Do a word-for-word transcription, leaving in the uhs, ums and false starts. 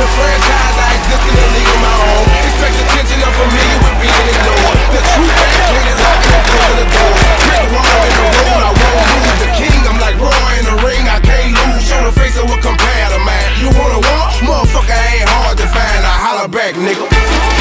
the franchise, I exist in a league of my own. Expect attention, I'm familiar with being ignored. The true back clean is locking and closing the door. Brick wall in the road, I won't lose. The king, I'm like Roy in the ring, I can't lose. Show the face of what compare to man. You wanna walk? Motherfucker ain't hard to find. I holler back, nigga.